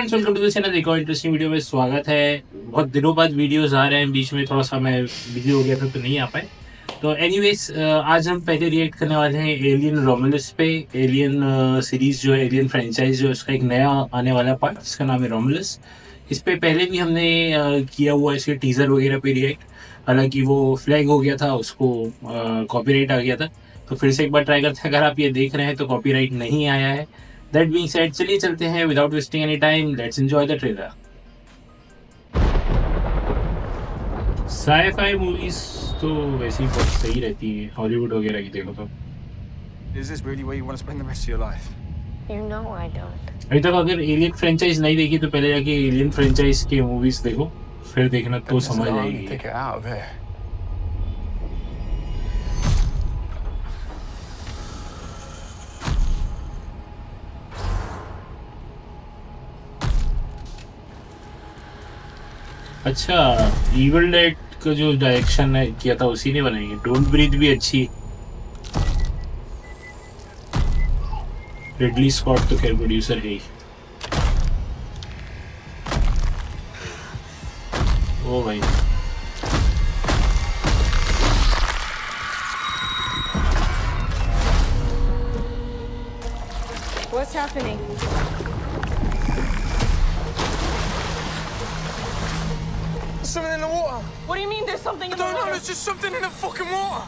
Friends, welcome to the channel. एक और interesting video में स्वागत है। बहुत दिनों बाद वीडियोस आ रहे हैं, बीच में थोड़ा सा मैं बिजी हो गया था तो नहीं आ पाए। तो एनीवेज, आज हम पहले रिएक्ट करने वाले हैं एलियन रोमुलस पे। एलियन सीरीज जो है, एलियन फ्रेंचाइज जो है, उसका एक नया आने वाला पार्ट जिसका नाम है रोमुलस। इस पे पहले भी हमने किया हुआ इसके टीजर वगैरह पे रिएक्ट। हालांकि वो फ्लैग हो गया था, उसको कॉपीराइट आ गया था। तो फिर से एक बार ट्राई करते हैं। अगर आप ये देख रहे हैं तो कॉपीराइट नहीं आया है। दैट बीइंग सेड, चलिए चलते हैं without wasting any time. Let's enjoy the trailer. Sci-fi movies तो वैसे ही बहुत सही रहती है, हॉलीवुड वगैरह की देखो तो। Is this really where you want to spend the rest of your life? You know I don't. अभी तक अगर एलियन फ्रेंचाइज नहीं देखी तो पहले जाके एलियन फ्रेंचाइज के मूवीज देखो, फिर देखना तो समझ आएगी। Take it out of here. अच्छा, इविल डेड का जो डायरेक्शन है किया था उसी ने बनाई है। डोंट ब्रीथ भी अच्छी। रिडली स्कॉट तो खैर प्रोड्यूसर है ही। ओ भाई, What's happening? There's something in the water. What do you mean there's something I in the don't know. water? There's just something in the fucking water.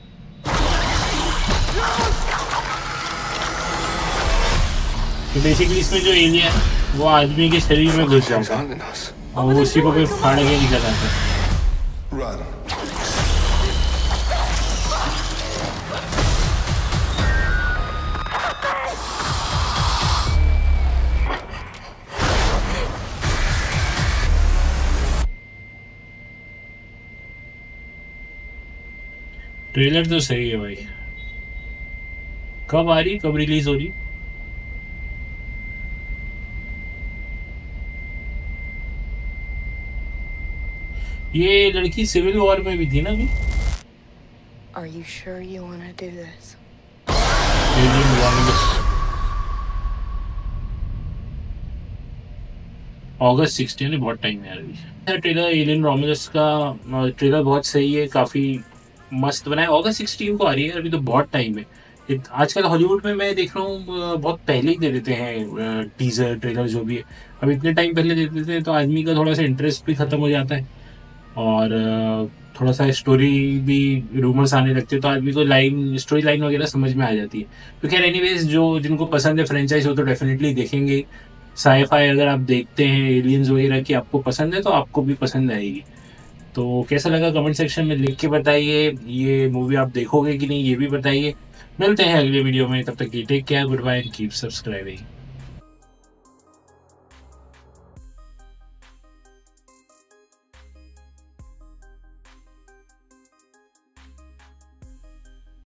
तो basically इसमें जो alien है वो आदमी के शरीर में घुस जाता है Hunting us. और वो उसी को फिर फाड़ के निकल आता है। Run. ट्रेलर तो सही है भाई। कब आ रही, कब रिलीज हो रही? ये लड़की सिविल वॉर में भी थी ना अभी। Are you sure you want to do this? Alien Romulus अगस्त 16 यानी बहुत टाइम है अभी। ट्रेलर एलियन रोमुलस का ट्रेलर बहुत सही है, काफी मस्त बना है। अगस्त 16 को आ रही है, अभी तो बहुत टाइम है। आजकल हॉलीवुड में मैं देख रहा हूँ बहुत पहले ही दे देते हैं टीजर ट्रेलर जो भी है। अब इतने टाइम पहले दे देते हैं तो आदमी का थोड़ा सा इंटरेस्ट भी खत्म हो जाता है और थोड़ा सा स्टोरी भी रूमर्स आने लगते हैं तो आदमी को स्टोरी लाइन वगैरह समझ में आ जाती है। तो खैर एनीवेज, जो जिनको पसंद है फ्रेंचाइज हो तो डेफिनेटली देखेंगे। साई-फाई अगर आप देखते हैं, एलियंस वगैरह की आपको पसंद है तो आपको भी पसंद आएगी। तो कैसा लगा कमेंट सेक्शन में लिख के बताइए। ये मूवी आप देखोगे कि नहीं ये भी बताइए। मिलते हैं अगले वीडियो में, तब तक की take care, good bye and keep subscribing.